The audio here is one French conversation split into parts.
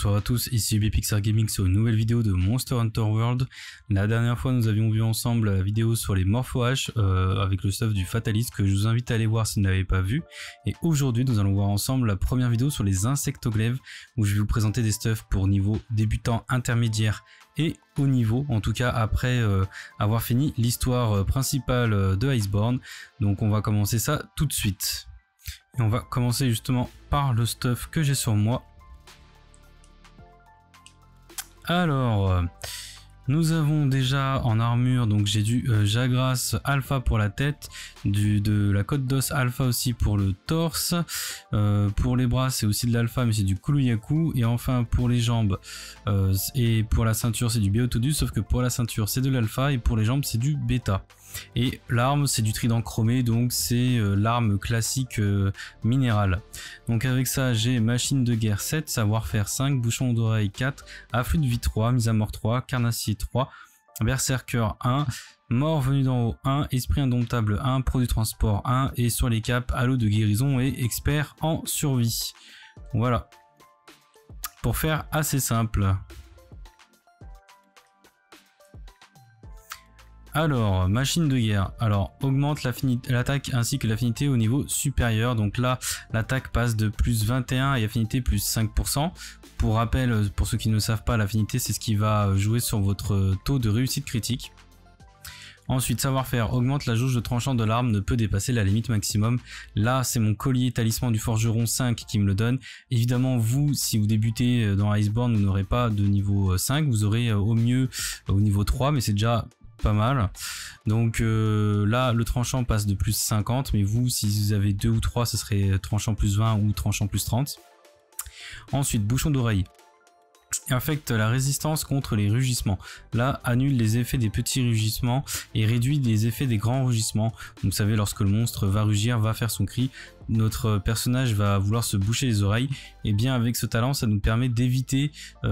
Bonsoir à tous, ici Bpixar Gaming sur une nouvelle vidéo de Monster Hunter World. La dernière fois nous avions vu ensemble la vidéo sur les Morpho-H avec le stuff du Fatalist que je vous invite à aller voir si vous n'avez pas vu. Et aujourd'hui nous allons voir ensemble la première vidéo sur les insectoglaives où je vais vous présenter des stuffs pour niveau débutant, intermédiaire et haut niveau, en tout cas après avoir fini l'histoire principale de Iceborne. Donc on va commencer ça tout de suite. Et on va commencer justement par le stuff que j'ai sur moi. Alors, nous avons déjà en armure, donc j'ai du Jagras Alpha pour la tête, de la côte d'os Alpha aussi pour le torse, pour les bras c'est aussi de l'Alpha mais c'est du Kuluyaku, et enfin pour les jambes et pour la ceinture c'est du Beotodus, sauf que pour la ceinture c'est de l'Alpha et pour les jambes c'est du Beta. Et l'arme c'est du trident chromé, donc c'est l'arme classique minérale. Donc avec ça j'ai machine de guerre 7, savoir-faire 5, bouchon d'oreille 4, afflux de vie 3, mise à mort 3, carnassier 3, berserker 1, mort venu d'en haut 1, esprit indomptable 1, produit transport 1, et sur les capes halo de guérison et expert en survie. Voilà, pour faire assez simple. Alors, machine de guerre, alors augmente l'attaque ainsi que l'affinité au niveau supérieur. Donc là, l'attaque passe de plus 21 et affinité plus 5%. Pour rappel, pour ceux qui ne savent pas, l'affinité c'est ce qui va jouer sur votre taux de réussite critique. Ensuite, savoir-faire, augmente la jauge de tranchant de l'arme, ne peut dépasser la limite maximum. Là, c'est mon collier talisman du forgeron 5 qui me le donne. Évidemment, vous, si vous débutez dans Iceborne, vous n'aurez pas de niveau 5, vous aurez au mieux au niveau 3, mais c'est déjà pas mal. Donc là le tranchant passe de plus 50, mais vous si vous avez 2 ou 3 ce serait tranchant plus 20 ou tranchant plus 30. Ensuite, bouchon d'oreille affecte la résistance contre les rugissements. Là, annule les effets des petits rugissements et réduit les effets des grands rugissements. Donc, vous savez, lorsque le monstre va rugir, va faire son cri, notre personnage va vouloir se boucher les oreilles. Et bien avec ce talent, ça nous permet d'éviter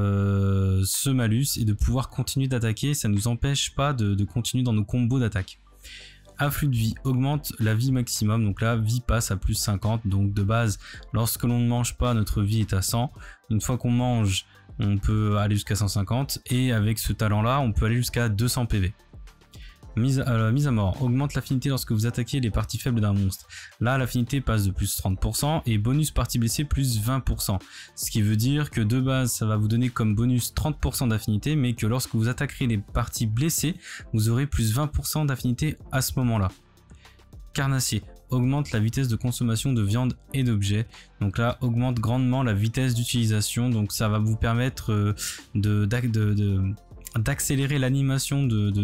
ce malus et de pouvoir continuer d'attaquer. Ça ne nous empêche pas de continuer dans nos combos d'attaque. Afflux de vie augmente la vie maximum, donc là vie passe à plus 50, donc de base lorsque l'on ne mange pas notre vie est à 100, une fois qu'on mange on peut aller jusqu'à 150 et avec ce talent là on peut aller jusqu'à 200 PV. Mise à mort, augmente l'affinité lorsque vous attaquez les parties faibles d'un monstre. Là l'affinité passe de plus 30% et bonus partie blessée plus 20%. Ce qui veut dire que de base ça va vous donner comme bonus 30% d'affinité, mais que lorsque vous attaquerez les parties blessées, vous aurez plus 20% d'affinité à ce moment là. Carnassier, augmente la vitesse de consommation de viande et d'objets. Donc là augmente grandement la vitesse d'utilisation, donc ça va vous permettre d'accélérer l'animation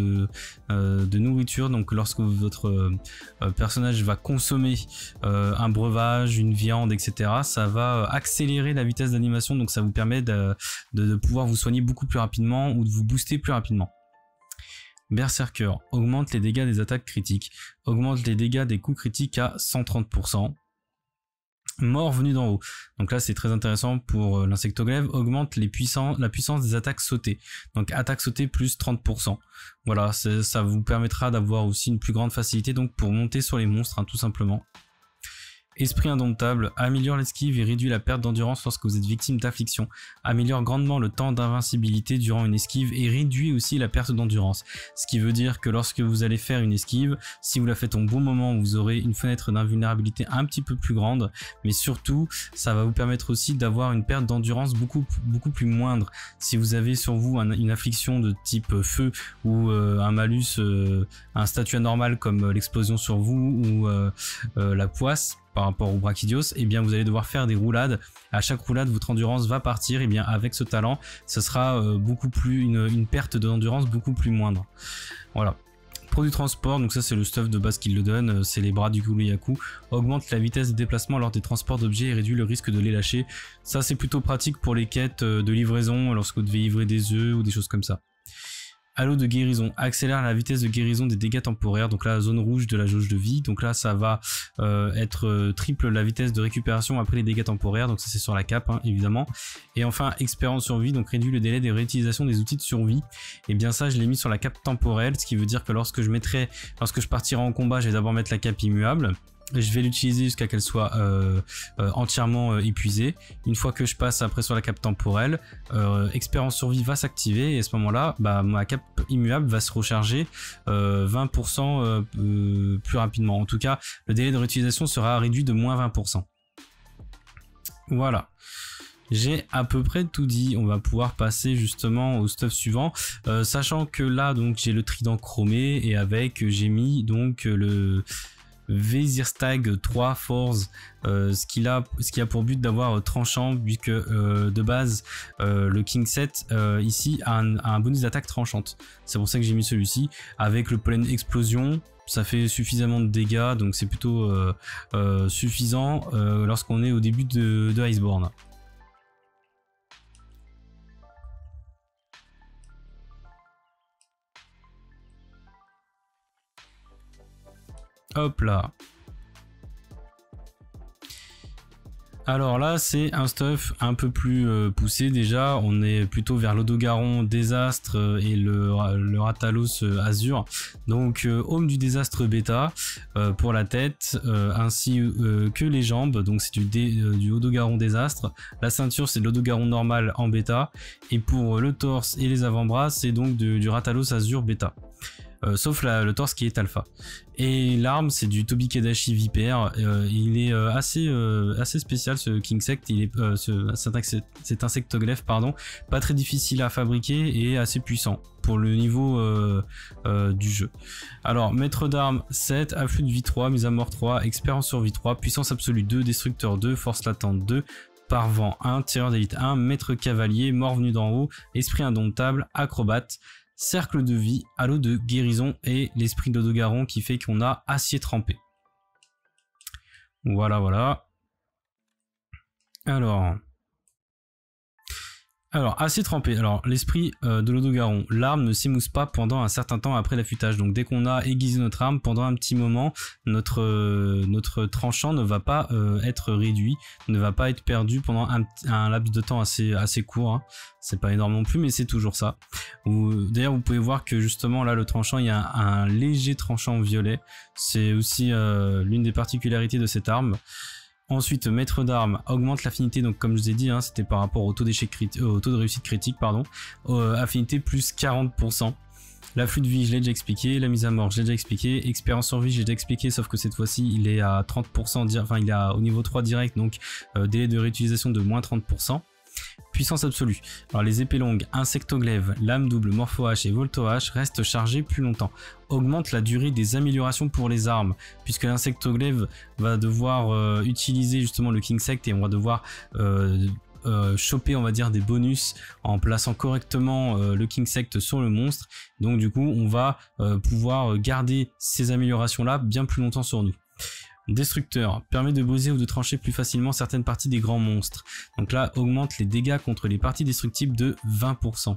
de nourriture. Donc lorsque votre personnage va consommer un breuvage, une viande, etc., ça va accélérer la vitesse d'animation, donc ça vous permet de pouvoir vous soigner beaucoup plus rapidement ou de vous booster plus rapidement. Berserker, augmente les dégâts des attaques critiques, augmente les dégâts des coups critiques à 130%. Mort venu d'en haut, donc là c'est très intéressant pour l'insectoglaive, augmente la puissance des attaques sautées, donc attaque sautée plus 30%. Voilà, ça vous permettra d'avoir aussi une plus grande facilité donc pour monter sur les monstres, hein, tout simplement. Esprit indomptable, améliore l'esquive et réduit la perte d'endurance lorsque vous êtes victime d'affliction, améliore grandement le temps d'invincibilité durant une esquive et réduit aussi la perte d'endurance. Ce qui veut dire que lorsque vous allez faire une esquive, si vous la faites au bon moment, vous aurez une fenêtre d'invulnérabilité un petit peu plus grande, mais surtout ça va vous permettre aussi d'avoir une perte d'endurance beaucoup plus moindre. Si vous avez sur vous une affliction de type feu ou un malus, un statut anormal comme l'explosion sur vous ou la poisse, par rapport au Brachydios, et bien vous allez devoir faire des roulades. À chaque roulade votre endurance va partir, et bien avec ce talent ce sera une perte d'endurance beaucoup plus moindre. Voilà. Produit transport, donc ça c'est le stuff de base qui le donne, c'est les bras du Kuluyaku, augmente la vitesse de déplacement lors des transports d'objets et réduit le risque de les lâcher. Ça c'est plutôt pratique pour les quêtes de livraison lorsque vous devez livrer des œufs ou des choses comme ça. Halo de guérison, accélère la vitesse de guérison des dégâts temporaires, donc là la zone rouge de la jauge de vie, donc là ça va être triple la vitesse de récupération après les dégâts temporaires, donc ça c'est sur la cape hein, évidemment. Et enfin expérience survie, donc réduit le délai de réutilisation des outils de survie, et bien ça je l'ai mis sur la cape temporelle, ce qui veut dire que lorsque je partirai en combat je vais d'abord mettre la cape immuable, Je vais l'utiliser jusqu'à qu'elle soit entièrement épuisée. Une fois que je passe après sur la cape temporelle, expert en survie va s'activer et à ce moment-là, bah, ma cape immuable va se recharger 20% plus rapidement. En tout cas, le délai de réutilisation sera réduit de moins 20%. Voilà. J'ai à peu près tout dit. On va pouvoir passer justement au stuff suivant, sachant que là donc j'ai le trident chromé et avec j'ai mis donc le Vezirstag 3 Force, ce qui a pour but d'avoir tranchant, vu que de base le King 7 ici a un bonus d'attaque tranchante. C'est pour ça que j'ai mis celui-ci. Avec le pollen explosion, ça fait suffisamment de dégâts, donc c'est plutôt suffisant lorsqu'on est au début de Iceborne. Hop là. Alors là c'est un stuff un peu plus poussé déjà, on est plutôt vers l'Odogaron Désastre et le Rathalos Azur. Donc Home du Désastre bêta pour la tête ainsi que les jambes, donc c'est du Odogaron Désastre. La ceinture c'est de l'Odogaron normal en bêta et pour le torse et les avant-bras c'est donc du Rathalos Azur bêta. Sauf le torse qui est alpha. Et l'arme c'est du Tobi-Kadachi Viper. Il est assez spécial ce King Sect. Il est cet insectoglyphe pardon, pas très difficile à fabriquer et assez puissant pour le niveau du jeu. Alors maître d'armes 7, afflux de vie 3, mise à mort 3, expert en survie 3, puissance absolue 2, destructeur 2, force latente 2, parvent 1, tireur d'élite 1, maître cavalier, mort venu d'en haut, esprit indomptable, acrobate, cercle de vie, halo de guérison et l'esprit d'Odogaron qui fait qu'on a acier trempé. Voilà. Alors, acier trempé. Alors, l'esprit de l'Odogaron. L'arme ne s'émousse pas pendant un certain temps après l'affûtage. Donc, dès qu'on a aiguisé notre arme, pendant un petit moment, notre tranchant ne va pas être réduit, ne va pas être perdu pendant un laps de temps assez court. Hein. C'est pas énorme non plus, mais c'est toujours ça. D'ailleurs, vous pouvez voir que justement, là, le tranchant, il y a un léger tranchant violet. C'est aussi l'une des particularités de cette arme. Ensuite, maître d'armes augmente l'affinité, donc comme je vous ai dit, hein, c'était par rapport au taux de réussite critique, pardon. Affinité plus 40%. L'afflux de vie, je l'ai déjà expliqué. La mise à mort, je l'ai déjà expliqué. Expérience survie, j'ai déjà expliqué, sauf que cette fois-ci, il est à 30%, enfin, il est au niveau 3 direct, donc délai de réutilisation de moins 30%. Puissance absolue. Alors les épées longues, insectoglaive, lame double, morpho-hache et volto-hache restent chargées plus longtemps. Augmente la durée des améliorations pour les armes, puisque l'insectoglaive va devoir utiliser justement le King Sect et on va devoir choper on va dire des bonus en plaçant correctement le King Sect sur le monstre. Donc du coup on va pouvoir garder ces améliorations là bien plus longtemps sur nous. Destructeur permet de briser ou de trancher plus facilement certaines parties des grands monstres. Donc là, augmente les dégâts contre les parties destructibles de 20%.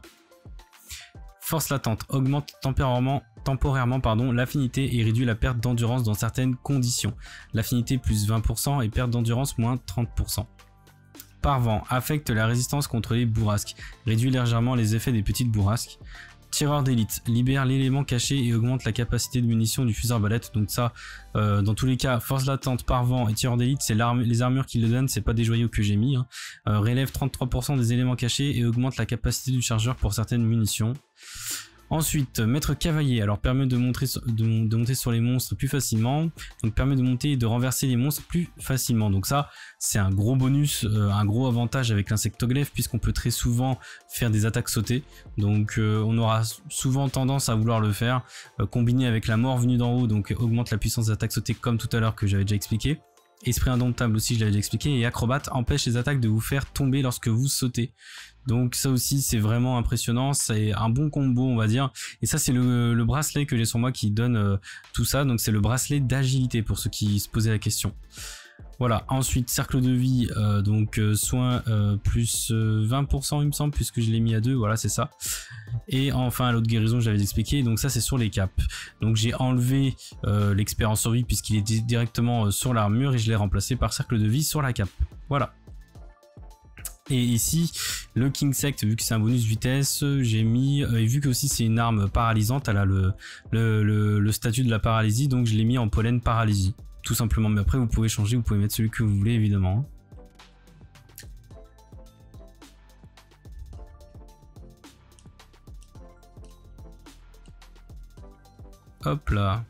Force latente augmente temporairement l'affinité et réduit la perte d'endurance dans certaines conditions. L'affinité plus 20% et perte d'endurance moins 30%. Parvent affecte la résistance contre les bourrasques, réduit légèrement les effets des petites bourrasques. Tireur d'élite libère l'élément caché et augmente la capacité de munition du fusil arbalète. Donc ça, dans tous les cas, force latente, parvent et tireur d'élite, c'est les armures qui le donnent, c'est pas des joyaux que j'ai mis. Hein. Relève 33% des éléments cachés et augmente la capacité du chargeur pour certaines munitions. Ensuite, maître cavalier, alors permet de monter sur les monstres plus facilement, donc permet de monter et de renverser les monstres plus facilement. Donc ça, c'est un gros bonus, un gros avantage avec l'insectoglyphe puisqu'on peut très souvent faire des attaques sautées. Donc on aura souvent tendance à vouloir le faire, combiné avec la mort venue d'en haut, donc augmente la puissance des attaques sautées comme tout à l'heure que j'avais déjà expliqué. Esprit indomptable aussi, je l'avais déjà expliqué, et acrobate empêche les attaques de vous faire tomber lorsque vous sautez. Donc ça aussi c'est vraiment impressionnant, c'est un bon combo on va dire, et ça c'est le bracelet que j'ai sur moi qui donne tout ça, donc c'est le bracelet d'agilité pour ceux qui se posaient la question. Voilà, ensuite cercle de vie, donc soin plus 20% il me semble, puisque je l'ai mis à 2, voilà c'est ça. Et enfin l'autre guérison je l'avais expliqué, donc ça c'est sur les capes. Donc j'ai enlevé l'expert en survie puisqu'il est directement sur l'armure et je l'ai remplacé par cercle de vie sur la cape. Voilà. Et ici, le King Sect, vu que c'est un bonus vitesse, j'ai mis, et vu que aussi c'est une arme paralysante, elle a le statut de la paralysie, donc je l'ai mis en pollen paralysie. tout simplement. Mais après vous pouvez changer, vous pouvez mettre celui que vous voulez évidemment. Hop là.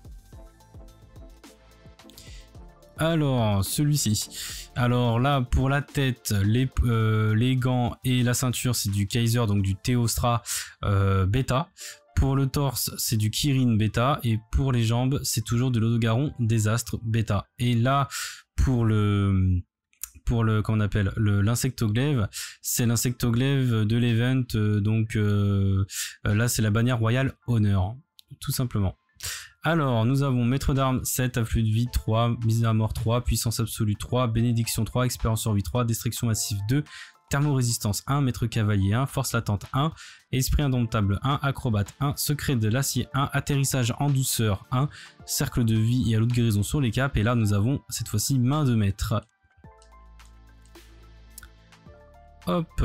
Alors, celui-ci. Alors là, pour la tête, les gants et la ceinture, c'est du Kaiser, donc du Théostra bêta. Pour le torse, c'est du Kirin bêta. Et pour les jambes, c'est toujours de l'Odogaron Désastre bêta. Et là, pour le comment on appelle l'insectoglaive, c'est l'insectoglaive de l'event, donc là c'est la bannière royale honneur, tout simplement. Alors nous avons maître d'armes 7, afflux de vie 3, mise à mort 3, puissance absolue 3, bénédiction 3, expérience survie 3, destruction massive 2, thermo-résistance 1, maître cavalier 1, force latente 1, esprit indomptable 1, acrobate 1, secret de l'acier 1, atterrissage en douceur 1, cercle de vie et à l'autre guérison sur les capes. Et là nous avons cette fois-ci main de maître. Hop.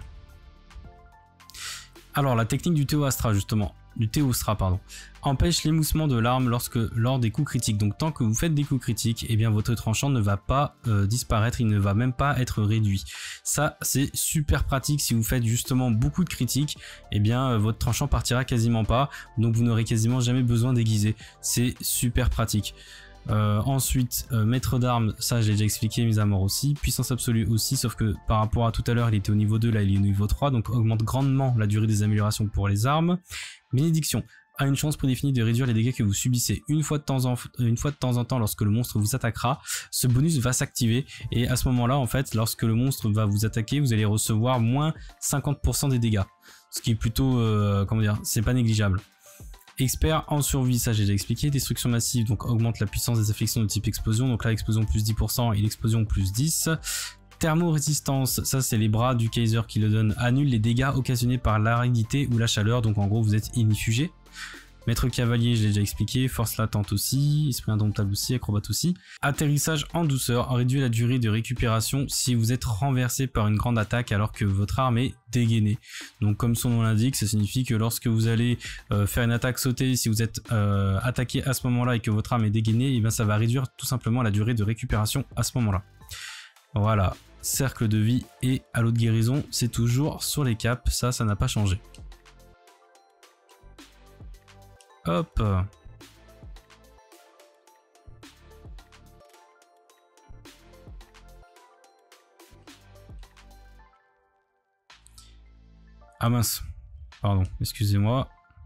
Alors la technique du Théostra justement, empêche l'émoussement de l'arme lors des coups critiques. Donc tant que vous faites des coups critiques, eh bien votre tranchant ne va pas disparaître, il ne va même pas être réduit. Ça c'est super pratique si vous faites justement beaucoup de critiques, eh bien votre tranchant partira quasiment pas, donc vous n'aurez quasiment jamais besoin d'aiguiser. C'est super pratique. Ensuite, maître d'armes, ça j'ai déjà expliqué, mise à mort aussi, puissance absolue aussi, sauf que par rapport à tout à l'heure il était au niveau 2, là il est au niveau 3, donc augmente grandement la durée des améliorations pour les armes. Bénédiction a une chance prédéfinie de réduire les dégâts que vous subissez une fois de temps en temps lorsque le monstre vous attaquera. Ce bonus va s'activer et à ce moment là en fait, lorsque le monstre va vous attaquer, vous allez recevoir moins 50% des dégâts, ce qui est plutôt comment dire, c'est pas négligeable. Expert en survie, ça j'ai déjà expliqué. Destruction massive, donc augmente la puissance des afflictions de type explosion, donc là explosion plus 10% et l'explosion plus 10. Thermo-résistance, ça c'est les bras du Kaiser qui le donnent, annule les dégâts occasionnés par l'aridité ou la chaleur, donc en gros vous êtes inifugé. Maître cavalier, je l'ai déjà expliqué, force latente aussi, esprit indomptable aussi, acrobate aussi. Atterrissage en douceur, réduit la durée de récupération si vous êtes renversé par une grande attaque alors que votre arme est dégainée. Donc comme son nom l'indique, ça signifie que lorsque vous allez faire une attaque sautée, si vous êtes attaqué à ce moment-là et que votre arme est dégainée, et bien ça va réduire tout simplement la durée de récupération à ce moment-là. Voilà, cercle de vie et à l'autre guérison, c'est toujours sur les capes, ça n'a pas changé. Hop. Ah mince. Pardon, excusez-moi.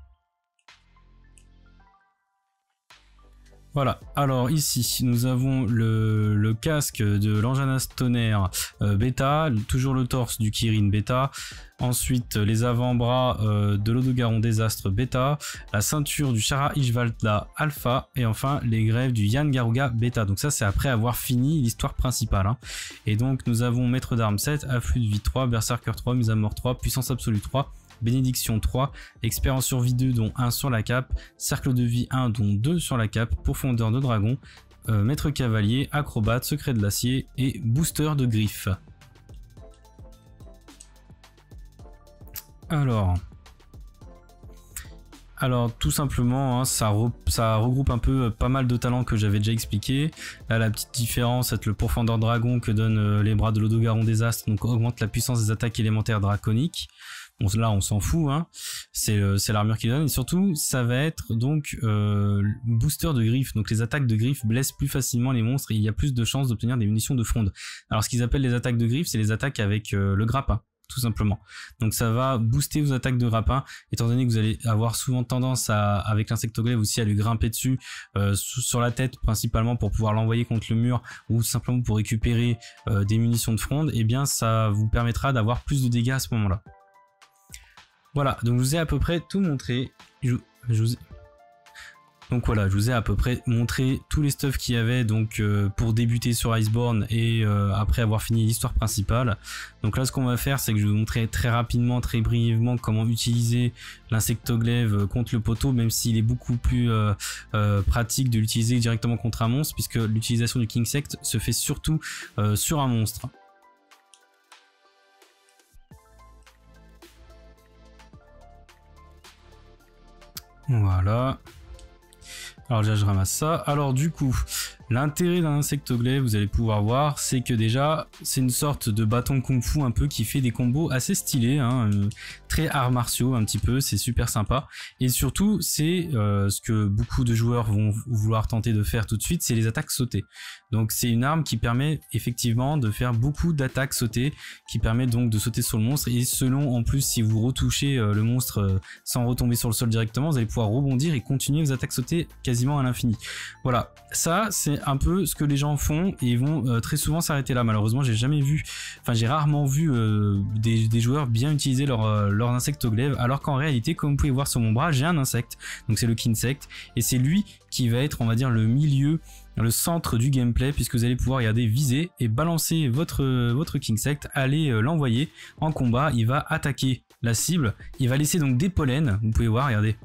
Voilà, alors ici nous avons le casque de l'Anjanas Tonnerre bêta, toujours le torse du Kirin bêta, ensuite les avant-bras de l'Odogaron Désastre bêta, la ceinture du Shara Ishvalda alpha et enfin les grèves du Yann Garuga bêta. Donc ça c'est après avoir fini l'histoire principale. Hein. Et donc nous avons maître d'armes 7, afflux de vie 3, berserker 3, mise à mort 3, puissance absolue 3, bénédiction 3, expert en survie 2 dont 1 sur la cape, cercle de vie 1 dont 2 sur la cape, profondeur de dragon, maître cavalier, acrobate, secret de l'acier et booster de griffes. Alors tout simplement, hein, ça regroupe un peu pas mal de talents que j'avais déjà expliqué. Là la petite différence, c'est le profondeur dragon que donnent les bras de l'Odogaron Désastre, donc augmente la puissance des attaques élémentaires draconiques. Bon, là on s'en fout, hein. C'est l'armure qui donne, et surtout ça va être donc booster de griffes. Donc les attaques de griffes blessent plus facilement les monstres et il y a plus de chances d'obtenir des munitions de fronde. Alors ce qu'ils appellent les attaques de griffes, c'est les attaques avec le grappin, tout simplement. Donc ça va booster vos attaques de grappin, étant donné que vous allez avoir souvent tendance avec l'insectoglaive aussi à lui grimper dessus, sur la tête principalement pour pouvoir l'envoyer contre le mur ou simplement pour récupérer des munitions de fronde, et bien ça vous permettra d'avoir plus de dégâts à ce moment-là. Voilà, donc je vous ai à peu près tout montré. Donc voilà, je vous ai à peu près montré tous les stuffs qu'il y avait donc pour débuter sur Iceborne et après avoir fini l'histoire principale. Donc là ce qu'on va faire, c'est que je vais vous montrer très rapidement, très brièvement comment utiliser l'insectoglaive contre le poteau, même s'il est beaucoup plus pratique de l'utiliser directement contre un monstre, puisque l'utilisation du Kingsect se fait surtout sur un monstre. Voilà. Alors déjà je ramasse ça. Alors du coup, L'intérêt d'un insectoglaive, vous allez pouvoir voir, c'est que déjà c'est une sorte de bâton kung-fu un peu qui fait des combos assez stylés, hein, très arts martiaux un petit peu, c'est super sympa. Et surtout c'est ce que beaucoup de joueurs vont vouloir tenter de faire tout de suite, c'est les attaques sautées. Donc c'est une arme qui permet effectivement de faire beaucoup d'attaques sautées, qui permet donc de sauter sur le monstre, et selon en plus si vous retouchez le monstre sans retomber sur le sol directement, vous allez pouvoir rebondir et continuer vos attaques sautées quasiment à l'infini. Voilà, ça c'est un peu ce que les gens font et ils vont très souvent s'arrêter là. Malheureusement j'ai rarement vu des joueurs bien utiliser leur insectoglaive, alors qu'en réalité, comme vous pouvez voir sur mon bras, j'ai un insecte, donc c'est le Kinsect, et c'est lui qui va être, on va dire, le milieu, le centre du gameplay, puisque vous allez pouvoir regarder, viser et balancer votre Kinsect, aller l'envoyer en combat. Il va attaquer la cible, il va laisser donc des pollens, vous pouvez voir, regardez.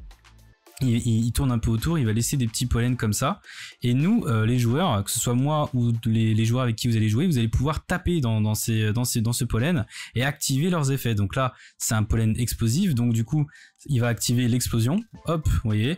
Il tourne un peu autour, il va laisser des petits pollens comme ça, et nous les joueurs, que ce soit moi ou les joueurs avec qui vous allez jouer, vous allez pouvoir taper dans ce pollen et activer leurs effets. Donc là c'est un pollen explosif, donc du coup il va activer l'explosion, hop, vous voyez.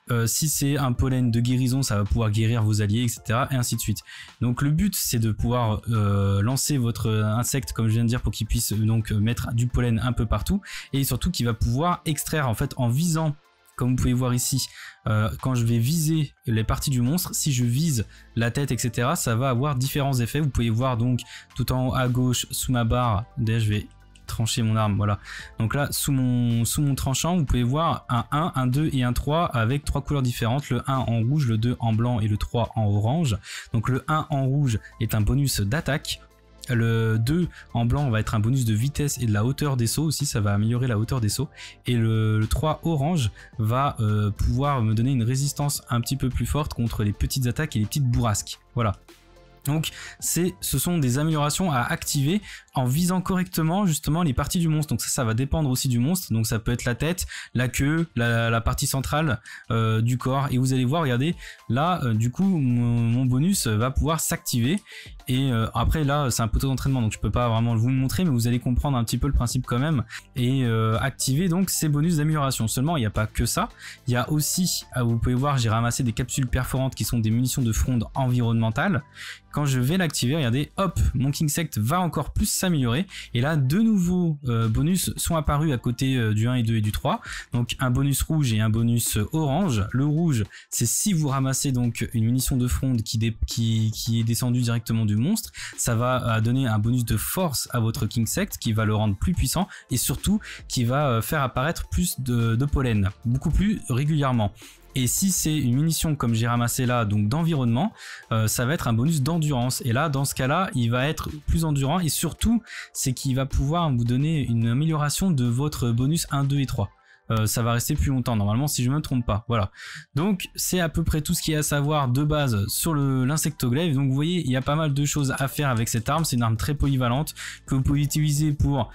Si c'est un pollen de guérison, ça va pouvoir guérir vos alliés, etc. et ainsi de suite. Donc le but c'est de pouvoir lancer votre insecte, comme je viens de dire, pour qu'il puisse donc mettre du pollen un peu partout, et surtout qu'il va pouvoir extraire en fait en visant. Comme vous pouvez voir ici, quand je vais viser les parties du monstre, si je vise la tête, etc., ça va avoir différents effets. Vous pouvez voir donc tout en haut à gauche, sous ma barre, d'ailleurs je vais trancher mon arme, voilà. Donc là, sous mon tranchant, vous pouvez voir un 1, un 2 et un 3 avec 3 couleurs différentes. Le 1 en rouge, le 2 en blanc et le 3 en orange. Donc le 1 en rouge est un bonus d'attaque. Le 2 en blanc va être un bonus de vitesse et de la hauteur des sauts aussi, ça va améliorer la hauteur des sauts. Et le 3 orange va pouvoir me donner une résistance un petit peu plus forte contre les petites attaques et les petites bourrasques. Voilà. Donc ce sont des améliorations à activer en visant correctement justement les parties du monstre. Donc ça va dépendre aussi du monstre, donc ça peut être la tête, la queue, la partie centrale du corps, et vous allez voir, regardez là du coup mon bonus va pouvoir s'activer. Et après là c'est un peu d'entraînement, donc je peux pas vraiment vous le montrer, mais vous allez comprendre un petit peu le principe quand même, et activer donc ces bonus d'amélioration. Seulement il n'y a pas que ça, il y a aussi, vous pouvez voir, j'ai ramassé des capsules perforantes qui sont des munitions de fronde environnementales. Quand je vais l'activer, regardez, hop, mon Kinsect va encore plus s'améliorer, et là deux nouveaux bonus sont apparus à côté du 1 et 2 et du 3, donc un bonus rouge et un bonus orange. Le rouge c'est si vous ramassez donc une munition de fronde qui est descendue directement du monstre, ça va donner un bonus de force à votre Kinsect qui va le rendre plus puissant, et surtout qui va faire apparaître plus de pollen, beaucoup plus régulièrement. Et si c'est une munition comme j'ai ramassé là, donc d'environnement, ça va être un bonus d'endurance. Et là, dans ce cas-là, il va être plus endurant, et surtout, c'est qu'il va pouvoir vous donner une amélioration de votre bonus 1, 2 et 3. Ça va rester plus longtemps normalement si je me trompe pas, voilà. Donc c'est à peu près tout ce qu'il y a à savoir de base sur l'insectoglaive. Donc vous voyez, il y a pas mal de choses à faire avec cette arme. C'est une arme très polyvalente que vous pouvez utiliser pour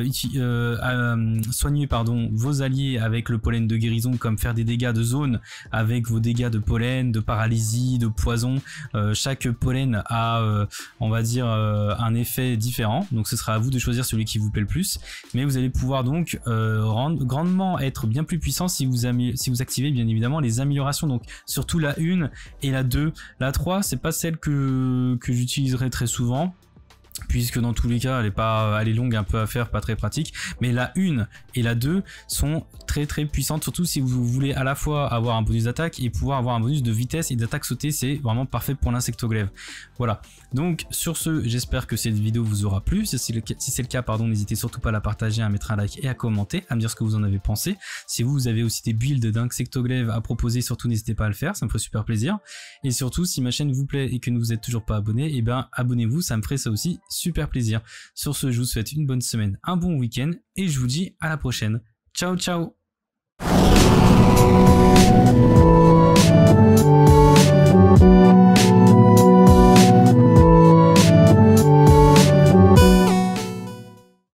soigner vos alliés avec le pollen de guérison, comme faire des dégâts de zone avec vos dégâts de pollen, de paralysie, de poison. Chaque pollen a on va dire un effet différent, donc ce sera à vous de choisir celui qui vous plaît le plus, mais vous allez pouvoir donc grandement être bien plus puissant si vous activez bien évidemment les améliorations, donc surtout la 1 et la 2. La 3 c'est pas celle que j'utiliserai très souvent, puisque dans tous les cas elle est longue un peu à faire, pas très pratique, mais la 1 et la 2 sont très puissantes, surtout si vous voulez à la fois avoir un bonus d'attaque et pouvoir avoir un bonus de vitesse et d'attaque sautée. C'est vraiment parfait pour l'insectoglaive. Voilà, donc sur ce, j'espère que cette vidéo vous aura plu. Si c'est le cas, n'hésitez surtout pas à la partager, à mettre un like et à commenter, à me dire ce que vous en avez pensé. Si vous avez aussi des builds d'insectoglaive à proposer, surtout n'hésitez pas à le faire, ça me ferait super plaisir. Et surtout, si ma chaîne vous plaît et que vous êtes toujours pas abonné, et ben abonnez-vous, ça me ferait ça aussi super plaisir. Sur ce, je vous souhaite une bonne semaine, un bon week-end, et je vous dis à la prochaine. Ciao ciao.